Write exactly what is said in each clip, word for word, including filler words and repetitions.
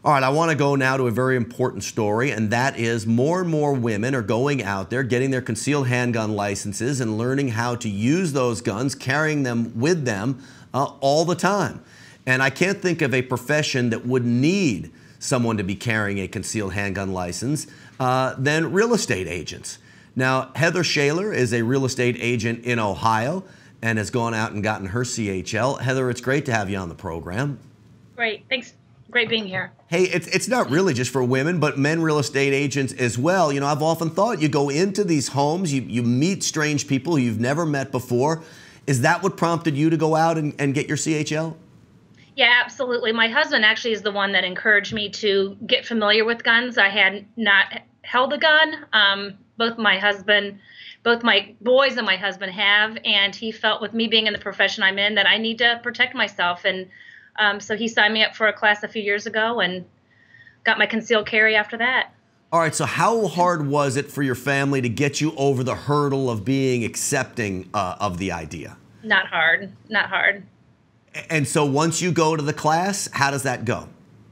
All right, I want to go now to a very important story, and that is more and more women are going out there, getting their concealed handgun licenses and learning how to use those guns, carrying them with them uh, all the time. And I can't think of a profession that would need someone to be carrying a concealed handgun license uh, than real estate agents. Now, Heather Shaler is a real estate agent in Ohio and has gone out and gotten her C H L. Heather, it's great to have you on the program. Great, thanks. Great being here. Hey, it's, it's not really just for women, but men real estate agents as well. You know, I've often thought you go into these homes, you, you meet strange people you've never met before. Is that what prompted you to go out and, and get your C H L? Yeah, absolutely. My husband actually is the one that encouraged me to get familiar with guns. I had not held a gun. Um, both my husband, both my boys and my husband have, and he felt with me being in the profession I'm in that I need to protect myself. And Um, so he signed me up for a class a few years ago and got my concealed carry after that. All right, so how hard was it for your family to get you over the hurdle of being accepting uh, of the idea? Not hard, not hard. And so once you go to the class, how does that go?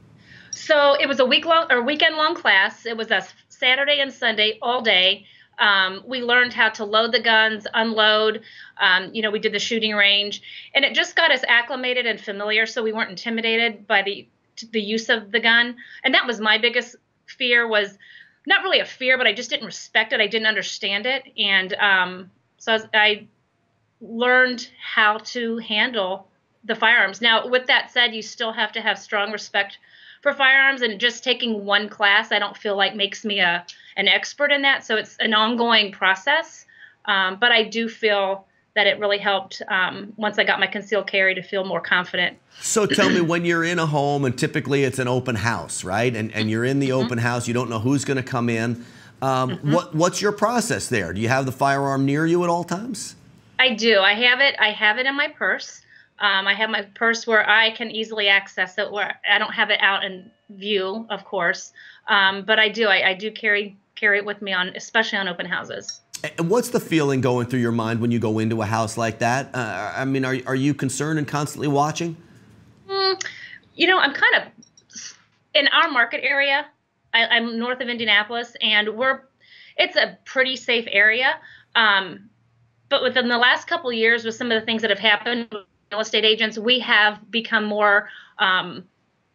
So it was a week long or weekend long class. It was a Saturday and Sunday all day. Um, we learned how to load the guns, unload. Um, you know, we did the shooting range, and it just got us acclimated and familiar, so we weren't intimidated by the the use of the gun. And that was my biggest fear, was not really a fear, but I just didn't respect it. I didn't understand it, and um, so I, was, I learned how to handle the firearms. Now, with that said, you still have to have strong respect for firearms, and just taking one class, I don't feel like makes me a an expert in that. So it's an ongoing process. Um, but I do feel that it really helped um, once I got my concealed carry to feel more confident. So tell me, when you're in a home, and typically it's an open house, right? And, and you're in the mm-hmm. open house, you don't know who's going to come in. Um, mm-hmm. what, what's your process there? Do you have the firearm near you at all times? I do. I have it. I have it in my purse. Um, I have my purse where I can easily access it, where I don't have it out in view, of course. Um, but I do. I, I do carry carry it with me, on, especially on open houses. And what's the feeling going through your mind when you go into a house like that? Uh, I mean, are, are you concerned and constantly watching? Mm, you know, I'm kind of, in our market area, I, I'm north of Indianapolis, and we're, it's a pretty safe area. Um, but within the last couple of years, with some of the things that have happened with real estate agents, we have become more um,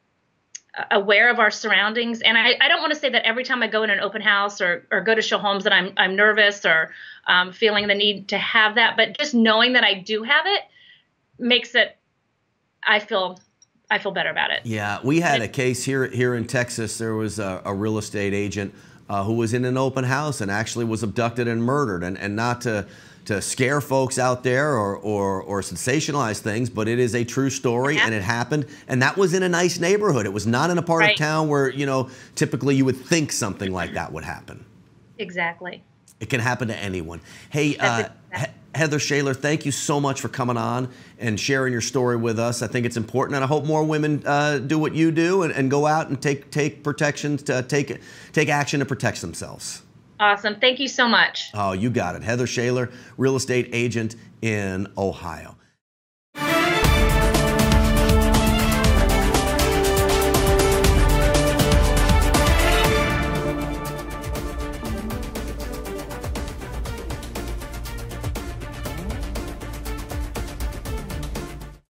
aware of our surroundings. And I, I don't want to say that every time I go in an open house or, or go to show homes that I'm, I'm nervous or um, feeling the need to have that, but just knowing that I do have it makes it, I feel, I feel better about it. Yeah, we had a case here, here in Texas. There was a, a real estate agent uh, who was in an open house and actually was abducted and murdered. And, and not to, to scare folks out there or, or, or sensationalize things, but it is a true story, yeah. and it happened. And that was in a nice neighborhood. It was not in a part right. of town where, you know, typically you would think something like that would happen. Exactly. It can happen to anyone. Hey, uh, he Heather Shaler, thank you so much for coming on and sharing your story with us. I think it's important, and I hope more women uh, do what you do and, and go out and take take protections to take take action to protect themselves. Awesome. Thank you so much. Oh, you got it. Heather Shaler, real estate agent in Ohio.